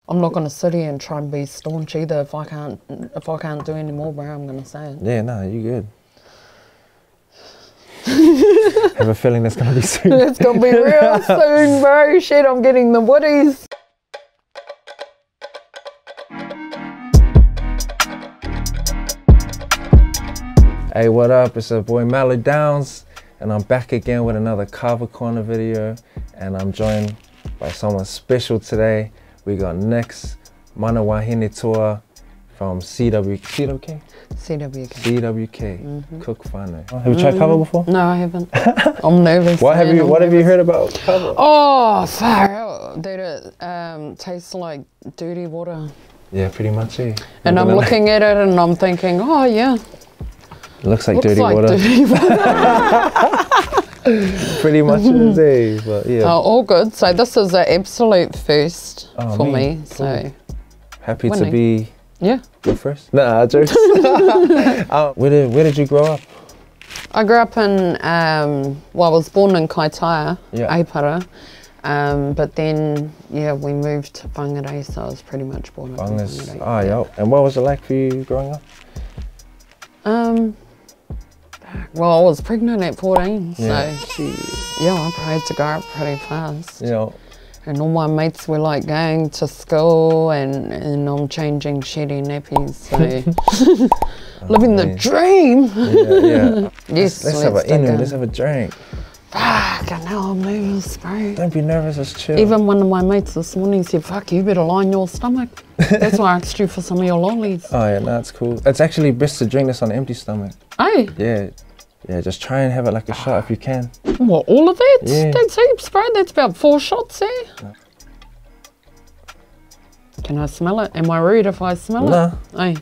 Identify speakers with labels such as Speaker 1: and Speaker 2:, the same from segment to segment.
Speaker 1: I'm not gonna sit here and try and be staunch either. If I can't do any more, bro, I'm gonna say it.
Speaker 2: Yeah, no, you good. Have a feeling that's gonna be soon.
Speaker 1: It's gonna be real soon, bro. Shit, I'm getting the woodies.
Speaker 2: Hey, what up? It's your boy Mallow Downs, and I'm back again with another Kava Corner video, and I'm joined by someone special today. We got Nix Manawahine Toa from CWK? CWK, Cook Whānau. Have you tried Kava before?
Speaker 1: No, I haven't. I'm nervous.
Speaker 2: What have you heard about Kava?
Speaker 1: Oh, far out. Dude, it tastes like dirty water.
Speaker 2: Yeah, pretty much, yeah.
Speaker 1: And I'm looking at it and I'm thinking, oh yeah.
Speaker 2: Looks like dirty water. Pretty much it is, but yeah.
Speaker 1: Oh, all good. So this is an absolute first for me.
Speaker 2: Cool.
Speaker 1: So
Speaker 2: happy to be
Speaker 1: your
Speaker 2: first. Nah, jokes. Where did you grow up?
Speaker 1: I grew up in well, I was born in Kaitaia, Aipara. But then we moved to Whangarei, so I was pretty much born up in Whangarei.
Speaker 2: Oh, yeah. And what was it like for you growing up?
Speaker 1: Well, I was pregnant at 14, so I had to grow up pretty fast.
Speaker 2: Yeah.
Speaker 1: And all my mates were like going to school and I'm changing shitty nappies, so living the dream.
Speaker 2: Yeah.
Speaker 1: Yes,
Speaker 2: let's have let's have a drink.
Speaker 1: Fuck, I know I'm nervous, bro.
Speaker 2: Don't be nervous, it's chill.
Speaker 1: Even one of my mates this morning said, fuck, you better line your stomach. That's why I asked you for some of your lollies.
Speaker 2: Oh yeah, no, that's cool. It's actually best to drink this on an empty stomach.
Speaker 1: Hey?
Speaker 2: Yeah, just try and have it like a shot if you can.
Speaker 1: What, all of that?
Speaker 2: Yeah.
Speaker 1: That's heaps, bro. That's about 4 shots there. No. Can I smell it? Am I rude if I smell it? Hey.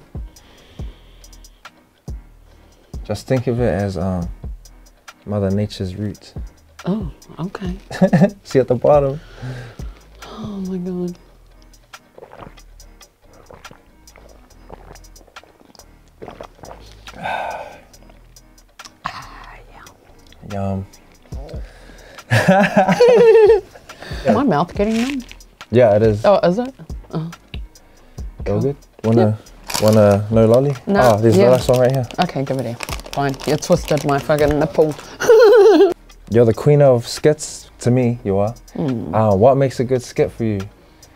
Speaker 2: Just think of it as Mother Nature's roots.
Speaker 1: Oh, okay.
Speaker 2: See at the bottom?
Speaker 1: Oh my God.
Speaker 2: Yum.
Speaker 1: My mouth getting numb?
Speaker 2: Yeah, it is.
Speaker 1: Oh, is it? Oh.
Speaker 2: Cool. All good? Wanna no lolly?
Speaker 1: No.
Speaker 2: Oh, there's the last one right here.
Speaker 1: Okay, give it here. Fine. You twisted my fucking nipple.
Speaker 2: You're the queen of skits to me, you are. What makes a good skit for you?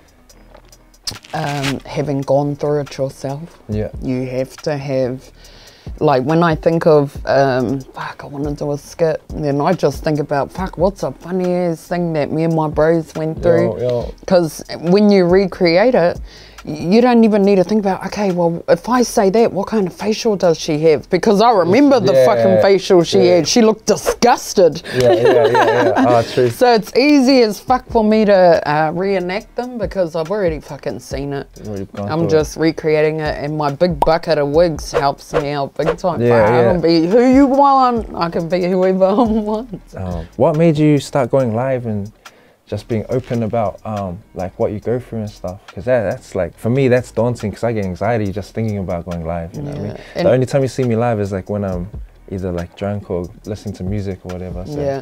Speaker 1: Having gone through it yourself.
Speaker 2: Yeah.
Speaker 1: You have to have, like when I think of, fuck, I want to do a skit, then I just think about, fuck, what's a funny ass thing that me and my bros went through? Because when you recreate it, you don't even need to think about, okay, well, if I say that, what kind of facial does she have? Because I remember the fucking facial she had. She looked disgusted.
Speaker 2: Yeah. Oh, true.
Speaker 1: So it's easy as fuck for me to reenact them because I've already fucking seen it. I'm just recreating it, and my big bucket of wigs helps me out big time. I can be who you want. I can be whoever I want.
Speaker 2: What made you start going live and just being open about like what you go through and stuff? Because that's like, for me, that's daunting because I get anxiety just thinking about going live, you know what I mean? The only time you see me live is like when I'm either like drunk or listening to music or whatever. So.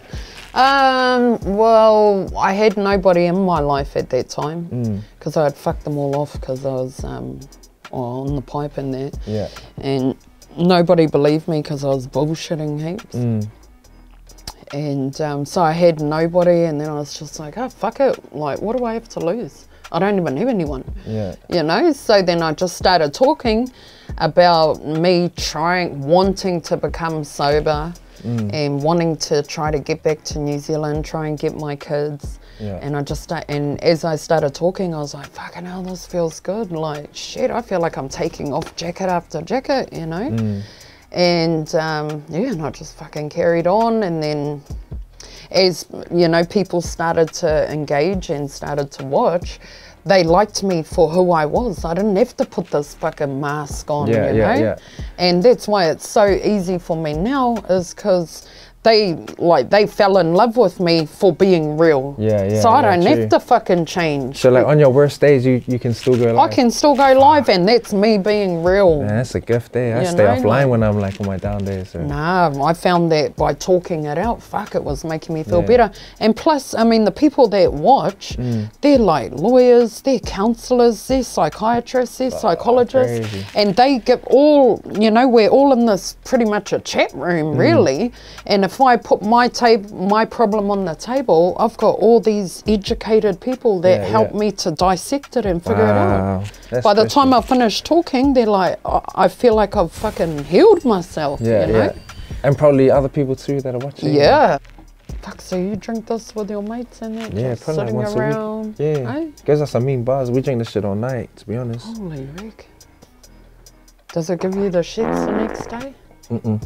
Speaker 1: Well, I had nobody in my life at that time because I had fucked them all off because I was on the pipe and that.
Speaker 2: Yeah.
Speaker 1: And nobody believed me because I was bullshitting heaps. And so I had nobody, and then I was just like, oh, fuck it. Like, what do I have to lose? I don't even have anyone.
Speaker 2: Yeah.
Speaker 1: You know? So then I just started talking about me wanting to become sober and wanting to try to get back to New Zealand, try and get my kids. Yeah. And and as I started talking, I was like, fucking hell, this feels good. Like, shit, I feel like I'm taking off jacket after jacket, you know? And and I just fucking carried on, and then as you know, people started to engage and started to watch, they liked me for who I was. I didn't have to put this fucking mask on, you know? And that's why it's so easy for me now, is because they fell in love with me for being real.
Speaker 2: Yeah.
Speaker 1: So I don't
Speaker 2: true.
Speaker 1: have to fucking change.
Speaker 2: So like on your worst days, you can still go live?
Speaker 1: I can still go live, and that's me being real.
Speaker 2: Man, that's a gift there. I
Speaker 1: You
Speaker 2: stay
Speaker 1: know,
Speaker 2: offline
Speaker 1: like-
Speaker 2: when I'm like on my down days. So.
Speaker 1: Nah, I found that by talking it out, fuck, it was making me feel better. And plus, I mean, the people that watch, they're like lawyers, they're counsellors, they're psychiatrists, they're psychologists,
Speaker 2: crazy.
Speaker 1: and they get all, you know, we're all in this pretty much a chat room, really. And if I put my problem on the table, I've got all these educated people that help me to dissect it and figure it out. By the time I finish talking, they're like, I feel like I've fucking healed myself, you know?
Speaker 2: And probably other people too that are watching.
Speaker 1: Yeah. Fuck, so you drink this with your mates and that?
Speaker 2: Yeah,
Speaker 1: just
Speaker 2: probably
Speaker 1: sitting
Speaker 2: like once
Speaker 1: around?
Speaker 2: a week. Yeah.
Speaker 1: Eh?
Speaker 2: Gives us some mean bars. We drink this shit all night, to be honest.
Speaker 1: Holy Rick. Does it give you the shits the next day?
Speaker 2: Mm-mm.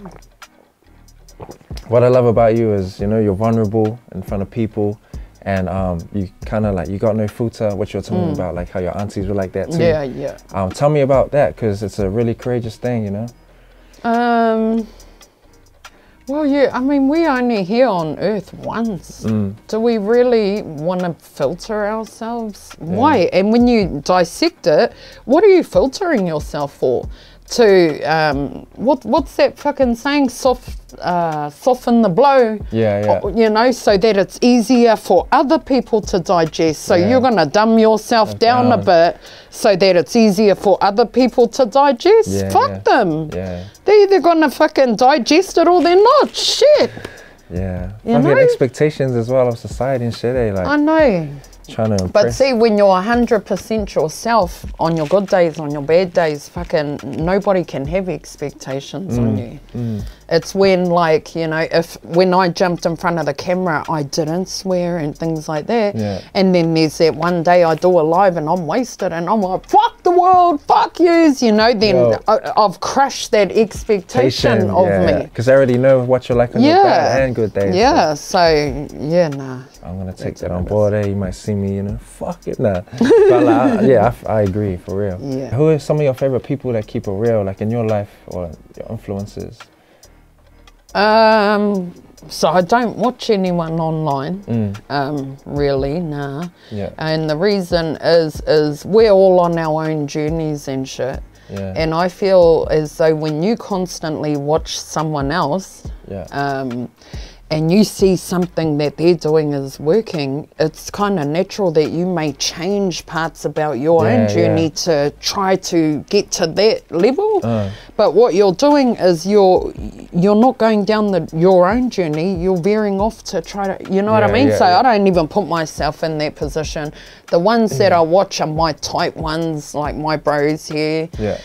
Speaker 1: Oh.
Speaker 2: What I love about you is, you know, you're vulnerable in front of people, and you kind of like, you got no filter, what you're talking about, like how your aunties were like that too.
Speaker 1: Yeah.
Speaker 2: Tell me about that, because it's a really courageous thing, you know?
Speaker 1: Well, yeah, I mean, we're only here on Earth once. Do we really want to filter ourselves? Why? And when you dissect it, what are you filtering yourself for? To, what's that fucking saying? Soften the blow.
Speaker 2: Yeah.
Speaker 1: You know, so that it's easier for other people to digest. So you're going to dumb yourself down a bit so that it's easier for other people to digest. Fuck them.
Speaker 2: Yeah.
Speaker 1: They're either going to fucking digest it or they're not. Shit.
Speaker 2: Yeah.
Speaker 1: You know?
Speaker 2: Expectations as well of society and shit, eh? Like,
Speaker 1: I know.
Speaker 2: trying to impress.
Speaker 1: But see, when you're 100% yourself, on your good days, on your bad days, fucking nobody can have expectations on you. It's when, like, you know, when I jumped in front of the camera, I didn't swear and things like that.
Speaker 2: Yeah.
Speaker 1: And then there's that one day I do a live and I'm wasted and I'm like, fuck the world, fuck yous, you know, then I've crushed that expectation of me.
Speaker 2: Because I already know what you're like on your bad and good days.
Speaker 1: Yeah, so, yeah, nah.
Speaker 2: I'm going to take that on board, eh? You might see me, you know, fuck it, nah. But like, I agree, for real.
Speaker 1: Yeah.
Speaker 2: Who are some of your favorite people that keep it real, like in your life or your influences?
Speaker 1: So I don't watch anyone online, really, nah.
Speaker 2: Yeah.
Speaker 1: And the reason is we're all on our own journeys and shit.
Speaker 2: Yeah.
Speaker 1: And I feel as though when you constantly watch someone else, and you see something that they're doing is working, it's kind of natural that you may change parts about your own journey to try to get to that level. But what you're doing is you're not going down your own journey, you're veering off to try to, you know what I mean? So I don't even put myself in that position. The ones that I watch are my type ones, like my bros here.
Speaker 2: Yeah.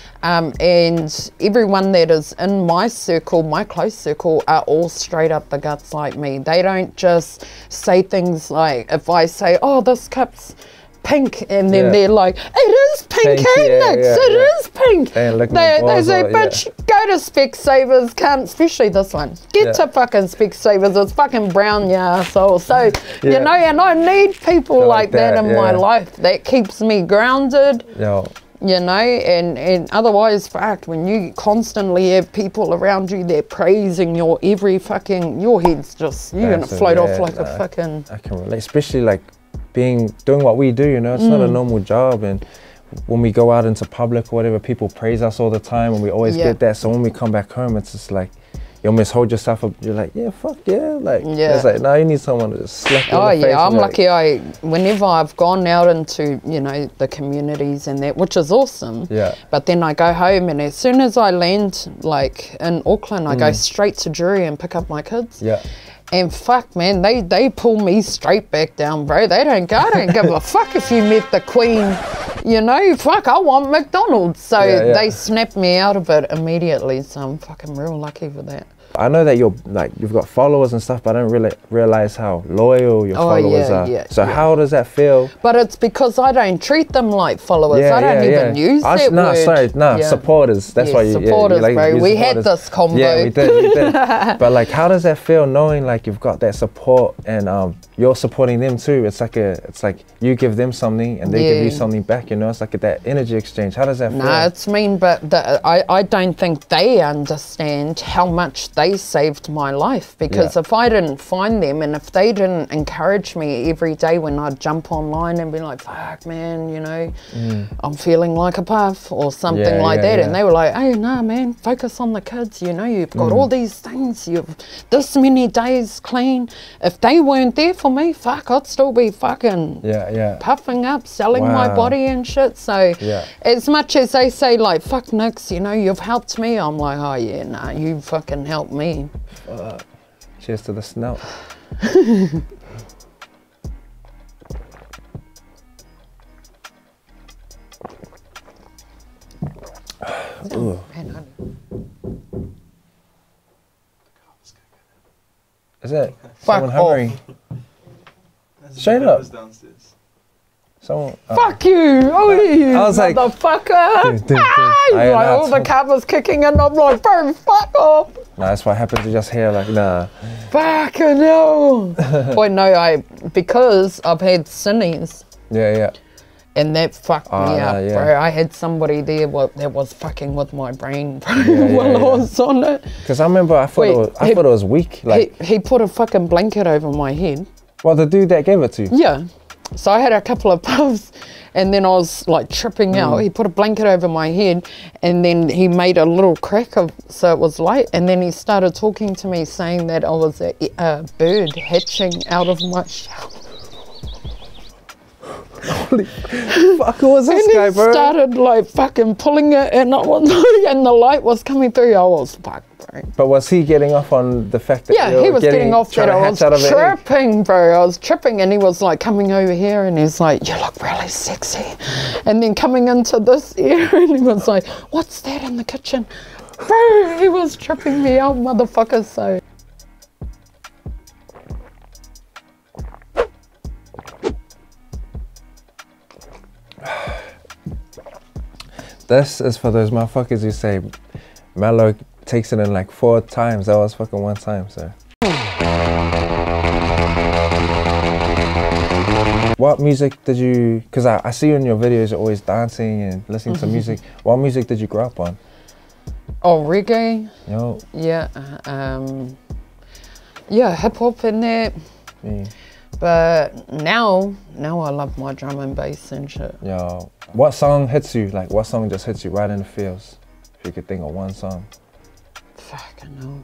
Speaker 1: And everyone that is in my circle, my close circle, are all straight up the guts like me. They don't just say things like, if I say, oh, this cup's pink, and then they're like, it is pink, hey Nix, it is pink. They say, bitch, go to Specsavers, especially this one. Get to fucking Specsavers, it's fucking brown, you asshole. So, you know, and I need people like that in my life. That keeps me grounded. You know, and otherwise, fuck, when you constantly have people around you that praising your every fucking, your head's just, you're going to float off like a fucking...
Speaker 2: I can relate, especially like doing what we do, you know, it's not a normal job. And when we go out into public or whatever, people praise us all the time and we always get that. So when we come back home, it's just like, you almost hold yourself up, you're like, yeah, fuck yeah. Like, it's like, no, you need someone to just slap you in the face.
Speaker 1: I'm lucky. Whenever I've gone out into, you know, the communities and that, which is awesome.
Speaker 2: Yeah.
Speaker 1: But then I go home and as soon as I land, like in Auckland, I go straight to Drury and pick up my kids.
Speaker 2: Yeah.
Speaker 1: And fuck, man, they pull me straight back down, bro. I don't give a fuck if you met the Queen. You know, fuck, I want McDonald's. So they snap me out of it immediately. So I'm fucking real lucky for that.
Speaker 2: I know that you've got followers and stuff, but I don't really realize how loyal your followers are. So how does that feel?
Speaker 1: But it's because I don't treat them like followers. I don't even use that word.
Speaker 2: Supporters. That's why you
Speaker 1: supporters, bro. We had this combo.
Speaker 2: Yeah, we did. But like, how does that feel knowing like you've got that support and you're supporting them too? It's like you give them something and they give you something back. You know, it's like that energy exchange. How does that feel?
Speaker 1: Nah, it's mean, but I don't think they understand how much they they saved my life, because if I didn't find them and if they didn't encourage me every day when I'd jump online and be like, fuck man, you know, I'm feeling like a puff or something like that, and they were like, hey, nah man, focus on the kids, you know, you've got all these things, you've this many days clean. If they weren't there for me, fuck, I'd still be fucking puffing up, selling my body and shit. So as much as they say like, fuck Nix, you know, you've helped me, I'm like, oh yeah, nah, you fucking helped me.
Speaker 2: Cheers to the snout. Ooh. Is it someone hungry? Straight up. Someone,
Speaker 1: fuck you! Oh, you
Speaker 2: I was like,
Speaker 1: motherfucker! Like, all the covers kicking and I'm like, bro, fuck off!
Speaker 2: Nah, that's what happened to just hear, like, nah.
Speaker 1: Fucking hell! Boy, no, because I've had Sinnies. And that fucked me up, bro. I had somebody there that was fucking with my brain, bro, while I was on it.
Speaker 2: Because I remember I thought it was weak. Like
Speaker 1: he put a fucking blanket over my head.
Speaker 2: Well, the dude that gave it to you?
Speaker 1: Yeah. So I had a couple of puffs and then I was like tripping out. He put a blanket over my head and then he made a little crack so it was light, and then he started talking to me saying that I was a bird hatching out of my shell.
Speaker 2: Holy fuck, who was this guy, bro?
Speaker 1: And he started like fucking pulling it and I was and the light was coming through. I was fucked, bro.
Speaker 2: But was he getting off on the fact that
Speaker 1: he was getting off that I was tripping, bro. I was tripping and he was like coming over here and he's like, you look really sexy. And then coming into this area and he was like, what's that in the kitchen? Bro, he was tripping me out, motherfucker, so.
Speaker 2: This is for those motherfuckers who say Mellow takes it in like 4 times. That was fucking 1 time, so. What music did you, because I see you in your videos, you're always dancing and listening to music. What music did you grow up on?
Speaker 1: Oh, reggae.
Speaker 2: Yo.
Speaker 1: Yeah, hip hop in there. But now I love my drum and bass and shit.
Speaker 2: Yo, what song hits you? Like, what song just hits you right in the feels? If you could think of one song.
Speaker 1: Fucking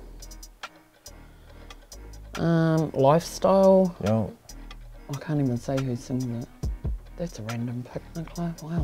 Speaker 1: hell. Lifestyle.
Speaker 2: Yo.
Speaker 1: I can't even say who sings it. That's a random picnic life. Wow.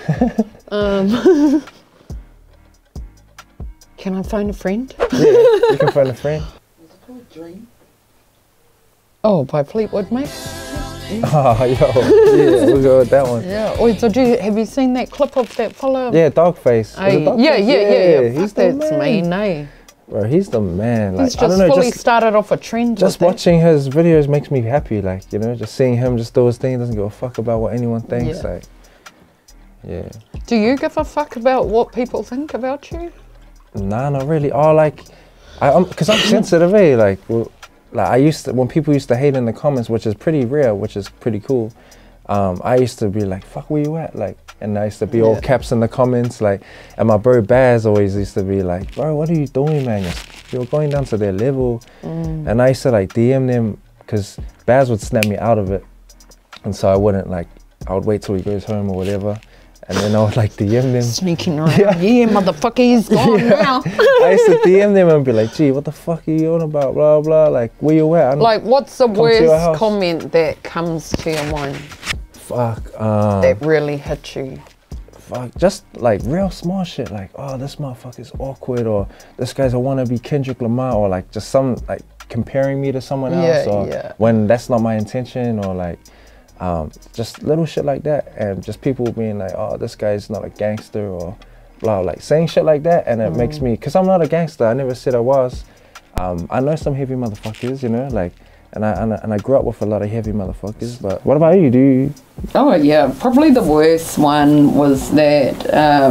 Speaker 1: Can I phone a friend?
Speaker 2: Yeah, you can phone a friend.
Speaker 1: Is it called Dream? Oh, by Fleetwood Mac.
Speaker 2: Oh, yo, yeah, we'll go with that one.
Speaker 1: Yeah. Oh, so have you seen that clip of that fella?
Speaker 2: Yeah, Dogface.
Speaker 1: Yeah.
Speaker 2: He's
Speaker 1: that's mean, eh?
Speaker 2: Bro, he's the man. Like,
Speaker 1: he's just fully started off a trend.
Speaker 2: Just watching his videos makes me happy. Like, you know, just seeing him just do his thing, doesn't give a fuck about what anyone thinks. Like, yeah.
Speaker 1: Do you give a fuck about what people think about you?
Speaker 2: Nah, not really. Oh, like, because I'm sensitive, eh? Like I used to, when people used to hate in the comments, which is pretty rare, which is pretty cool. I used to be like, fuck, where you at? Like, and I used to be all caps in the comments, like, and my bro Baz always used to be like, bro, what are you doing, man? You're going down to their level. And I used to like DM them, because Baz would snap me out of it. And so I wouldn't like, I would wait till he goes home or whatever. And then I would like DM them.
Speaker 1: Sneaking around. Yeah, motherfucker, he's gone now.
Speaker 2: I used to DM them and be like, gee, what the fuck are you on about? Blah, blah. Like, where you at?
Speaker 1: Like, what's the worst comment that comes to your mind?
Speaker 2: Fuck.
Speaker 1: That really hit you?
Speaker 2: Fuck, just like real small shit. Like, oh, this motherfucker's awkward, or this guy's a wannabe Kendrick Lamar, or like just some, like, comparing me to someone else, or when that's not my intention, or like, just little shit like that, and just people being like, oh, this guy's not a gangster, or blah, like saying shit like that, and it makes me, because I'm not a gangster, I never said I was. I know some heavy motherfuckers, you know, like, and I grew up with a lot of heavy motherfuckers. But what about you? Do you?
Speaker 1: Oh yeah, probably the worst one was that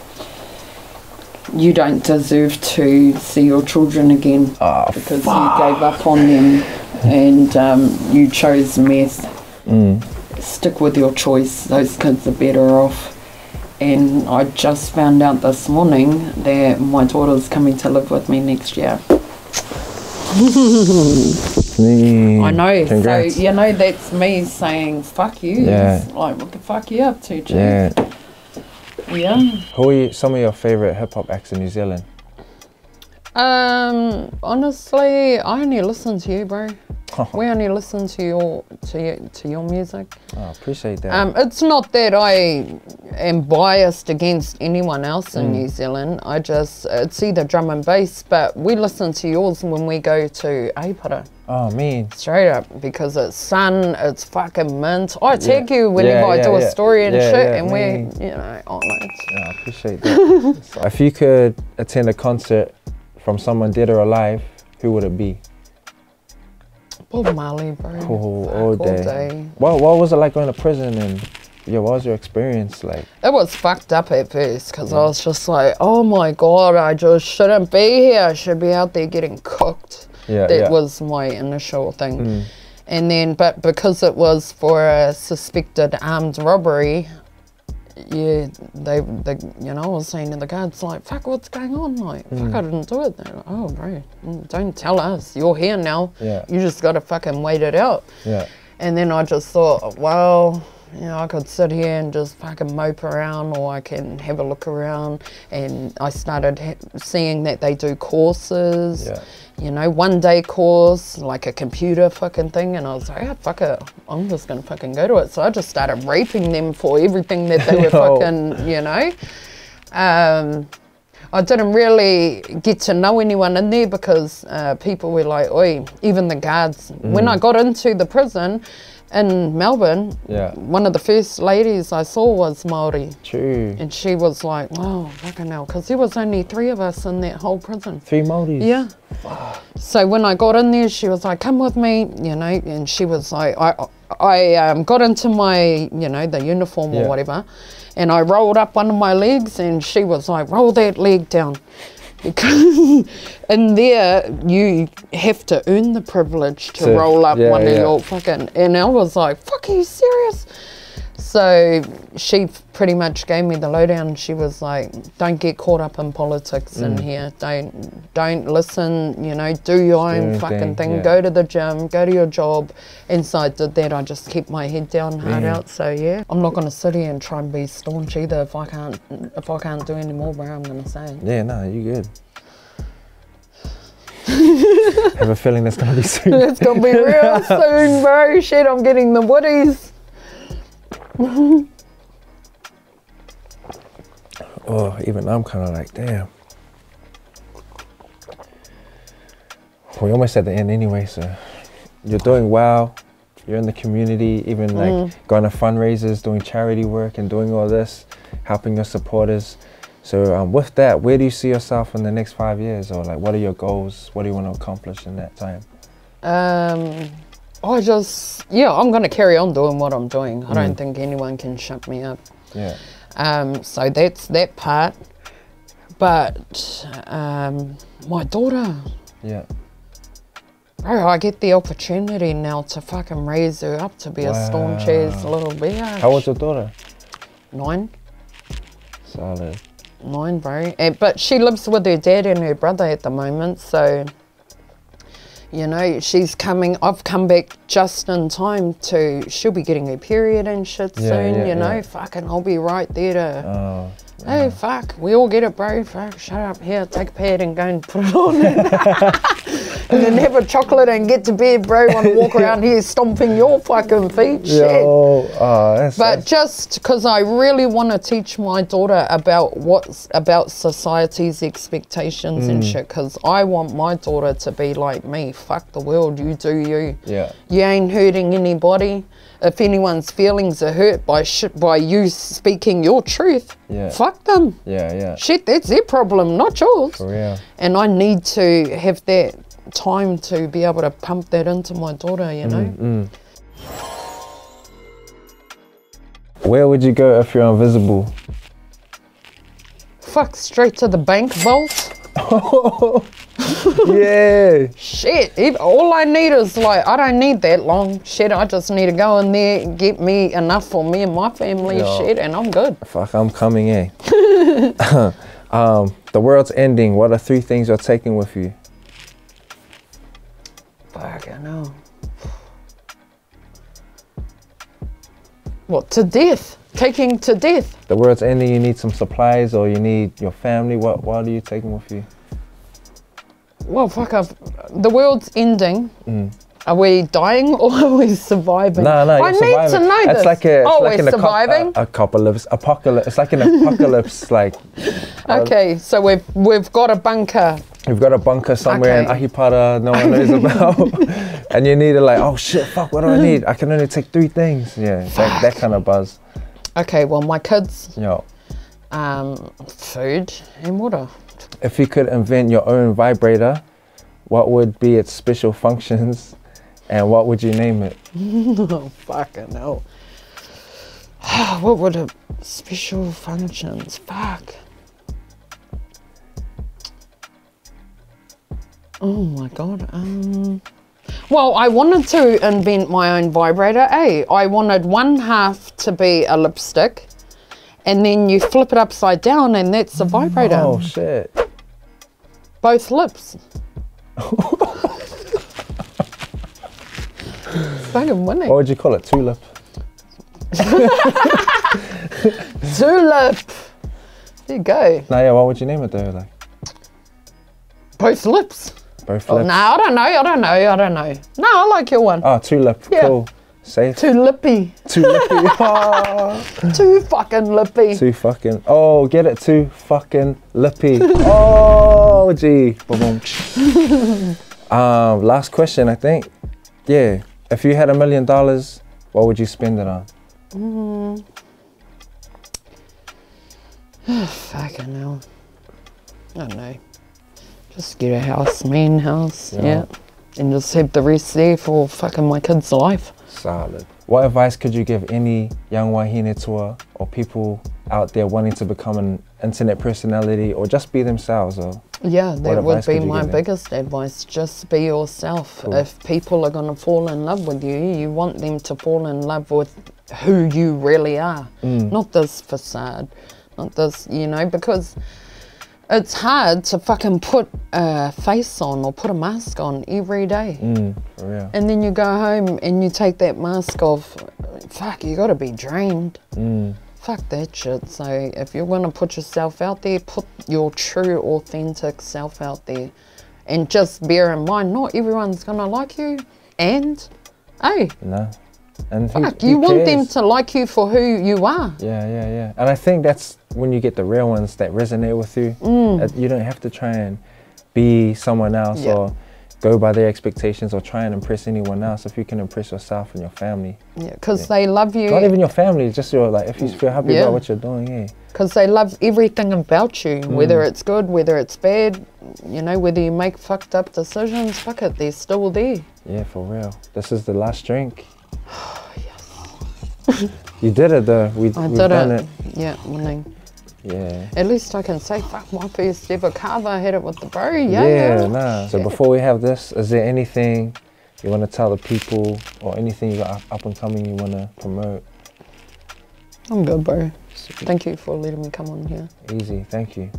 Speaker 1: you don't deserve to see your children again because you gave up on them and you chose meth. Stick with your choice, those kids are better off. And I just found out this morning that my daughter's coming to live with me next year. I know. Congrats. So, you know, that's me saying, fuck you.
Speaker 2: Yeah.
Speaker 1: It's like, what the fuck you up to, Chief?
Speaker 2: Yeah.
Speaker 1: Yeah.
Speaker 2: Who are some of your favourite hip-hop acts in New Zealand?
Speaker 1: Honestly, I only listen to you, bro. We only listen to your music.
Speaker 2: I appreciate that.
Speaker 1: It's not that I am biased against anyone else in New Zealand. It's either drum and bass, but we listen to yours when we go to Aipara.
Speaker 2: Oh, man.
Speaker 1: Straight up, because it's sun, it's fucking mint. I tag you whenever I do a story and shit, and we're, you know, on it.
Speaker 2: Yeah, I appreciate that. So if you could attend a concert from someone dead or alive, who would it be?
Speaker 1: Bob Marley, bro.
Speaker 2: Cool, all day. What was it like going to prison, and what was your experience like?
Speaker 1: It was fucked up at first, because I was just like, oh my God, I just shouldn't be here. I should be out there getting cooked. That was my initial thing. And then, but because it was for a suspected armed robbery, yeah, they you know, I was saying to the guards, like, fuck, what's going on? Like, fuck, I didn't do it. They're like, oh, bro, don't tell us. You're here now. Yeah. You just got to fucking wait it out. Yeah. And then I just thought, well, you know, I could sit here and just fucking mope around, or I can have a look around. And I started seeing that they do courses. Yeah. You know, 1-day course, like a computer fucking thing, and I was like, oh, fuck it, I'm just gonna fucking go to it. So I just started raping them for everything that they were fucking, you know. I didn't really get to know anyone in there because people were like, oi, even the guards. When I got into the prison in Melbourne, one of the first ladies I saw was Māori.
Speaker 2: True.
Speaker 1: And she was like, oh, fucking hell, because there was only 3 of us in that whole prison.
Speaker 2: 3 Māoris?
Speaker 1: Yeah. So when I got in there, she was like, come with me, you know, and she was like, I got into my, you know, the uniform or whatever, and I rolled up one of my legs, and she was like, roll that leg down. Because in there, you have to earn the privilege to roll up one of your fucking, and I was like, fuck, are you serious? So she pretty much gave me the lowdown. She was like, don't get caught up in politics in here. Don't listen, you know, do your own fucking thing. Go to the gym, go to your job. And so I did that. I just kept my head down, hard out. So yeah, I'm not going to sit here and try and be staunch either. If I can't do any more, bro, I'm going to say.
Speaker 2: Yeah, no, you good. I have a feeling that's going to be soon.
Speaker 1: It's going to be real soon, bro. Shit, I'm getting the woodies.
Speaker 2: Oh, even I'm kind of like, damn. We almost at the end anyway, so you're doing well. You're in the community, even like going to fundraisers, doing charity work and doing all this, helping your supporters. So with that, where do you see yourself in the next 5 years, or like what are your goals? What do you want to accomplish in that time?
Speaker 1: I'm going to carry on doing what I'm doing. I don't think anyone can shut me up.
Speaker 2: Yeah.
Speaker 1: So that's that part. But my daughter.
Speaker 2: Yeah.
Speaker 1: Bro, I get the opportunity now to fucking raise her up to be a staunch ass little bitch.
Speaker 2: How old's your daughter?
Speaker 1: 9.
Speaker 2: Solid.
Speaker 1: 9, bro. But she lives with her dad and her brother at the moment, so... You know, I've come back just in time she'll be getting her period and shit soon, you know, fucking I'll be right there to, hey, fuck, we all get it, bro, fuck, shut up, here, take a pad and go and put it on. And then have a chocolate and get to bed, bro, and walk around here stomping your fucking feet, shit. But just because I really want to teach my daughter about society's expectations and shit, because I want my daughter to be like me. Fuck the world, you do you. Yeah. You ain't hurting anybody. If anyone's feelings are hurt by you speaking your truth, fuck them.
Speaker 2: Yeah.
Speaker 1: Shit, that's their problem, not yours.
Speaker 2: For real.
Speaker 1: And I need to have that time to be able to pump that into my daughter, you know.
Speaker 2: Where would you go if you're invisible?
Speaker 1: Fuck, straight to the bank vault.
Speaker 2: Yeah.
Speaker 1: Shit, all I need is like, I don't need that long. Shit, I just need to go in there, get me enough for me and my family, shit, and I'm good.
Speaker 2: Fuck, I'm coming in. The world's ending. What are 3 things you're taking with you?
Speaker 1: Fucking hell. What, to death? Taking to death?
Speaker 2: The world's ending, you need some supplies or you need your family. What are you taking with you?
Speaker 1: Well, fuck off. The world's ending. Are we dying or are we surviving?
Speaker 2: No,
Speaker 1: I need to know this.
Speaker 2: It's like a,
Speaker 1: oh, we're surviving?
Speaker 2: Apocalypse. It's like an apocalypse, like.
Speaker 1: Okay, so we've got a bunker.
Speaker 2: We've got a bunker somewhere in Ahipara no one knows about. And you need to like, oh shit, fuck, what do I need? I can only take 3 things. Yeah, that kind of buzz.
Speaker 1: Okay, well, my kids,
Speaker 2: Yo.
Speaker 1: Food and water.
Speaker 2: If you could invent your own vibrator, what would be its special functions and what would you name it?
Speaker 1: Oh, fucking hell. What would a special functions? Fuck. Oh my God. Well, I wanted to invent my own vibrator. I wanted one half to be a lipstick and then you flip it upside down and that's a vibrator.
Speaker 2: Oh shit.
Speaker 1: Both lips. Fucking winning.
Speaker 2: What would you call it? Tulip?
Speaker 1: Tulip. There you go.
Speaker 2: No, yeah, what would you name it though? Like
Speaker 1: both lips.
Speaker 2: Both lips?
Speaker 1: No, I don't know. No, I like your one.
Speaker 2: Oh, tulip. Yeah. Cool. Safe.
Speaker 1: Too lippy.
Speaker 2: Too lippy. Oh.
Speaker 1: Too fucking lippy.
Speaker 2: Too fucking. Oh, get it? Too fucking lippy. Oh, gee. Last question, I think. Yeah. If you had $1 million, what would you spend it on?
Speaker 1: Fucking hell. I don't know. Just get a house, main house, yeah. And just have the rest there for fucking my kid's life.
Speaker 2: Solid. What advice could you give any young wahine tour or people out there wanting to become an internet personality or just be themselves? Or
Speaker 1: yeah, that would be my biggest advice. Just be yourself. Cool. If people are going to fall in love with you, you want them to fall in love with who you really are. Not this facade, not this, you know, because it's hard to fucking put a face on or put a mask on every day.
Speaker 2: For real.
Speaker 1: And then you go home and you take that mask off. Fuck, you gotta be drained. Fuck that shit. So if you're gonna put yourself out there, put your true, authentic self out there. And just bear in mind, not everyone's gonna like you. And, hey.
Speaker 2: No. And
Speaker 1: fuck, you want them to like you for who you are.
Speaker 2: Yeah. And I think that's when you get the real ones that resonate with you. You don't have to try and be someone else or go by their expectations or try and impress anyone else. If you can impress yourself and your family. Yeah,
Speaker 1: because they love you.
Speaker 2: Not even your family, just your, like, if you feel happy about what you're doing,
Speaker 1: because they love everything about you, whether it's good, whether it's bad, you know, whether you make fucked up decisions, fuck it, they're still there. Yeah,
Speaker 2: for real. This is the last drink.
Speaker 1: Yes.
Speaker 2: You did it though. We've done it.
Speaker 1: Yeah, winning.
Speaker 2: Yeah.
Speaker 1: At least I can say, fuck, my first ever carver, I had it with the bro.
Speaker 2: Nah. So before we have this, is there anything you want to tell the people or anything you got up and coming you want to promote?
Speaker 1: I'm good, bro. Thank you for letting me come on here.
Speaker 2: Easy, thank you.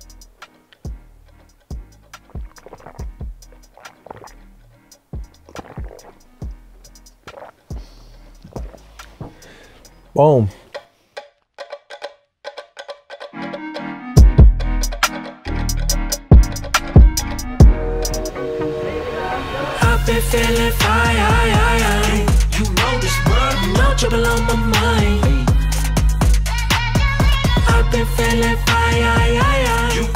Speaker 2: Boom.
Speaker 3: I've been feeling fine. You know this world, no trouble on my mind. I've been feeling fine.